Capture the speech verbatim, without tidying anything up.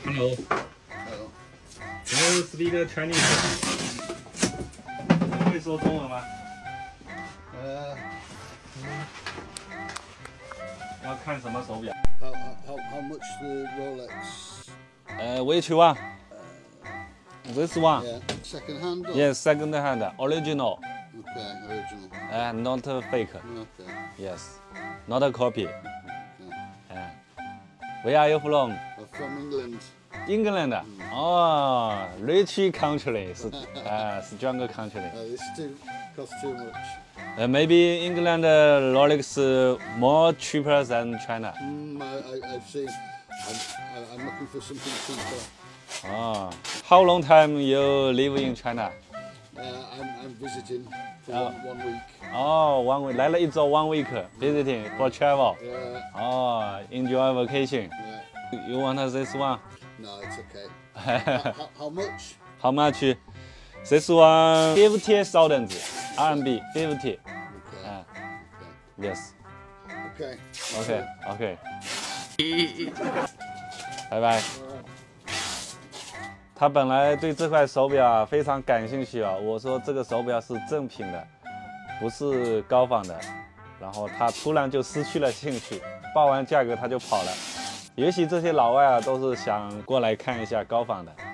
Hello. Hello. Can you speak Chinese? 你会说中文吗？ 呃， 要看什么手表？ how, how, how much the Rolex? 呃 which one? This one. Yeah, second hand? Or? Yes, second hand, original. Okay, original. Uh, not fake. Okay. Yes, not a copy. okay. Uh, where are you from? I'm from England. England. Oh, rich country. Uh, strong country. Uh, this too costs too much. Uh, maybe England uh, Rolex uh, more cheaper than China. Mm, I, I, I've seen. I'm, I- I'm looking for something cheaper. Oh, how long time you live in China? Uh, I'm, I'm visiting for Oh. one, one week. Oh, one week. 来了一周 one week visiting for travel. Yeah, Oh, enjoy vacation. yeah. You want this one? No, it's okay. how, how, how much? How much? This one fifty thousand R M B. fifty. Okay. Uh, okay. yes. Okay. OK OK。拜拜。他本来对这块手表啊非常感兴趣啊，我说这个手表是正品的，不是高仿的，然后他突然就失去了兴趣，报完价格他就跑了。也许这些老外啊都是想过来看一下高仿的。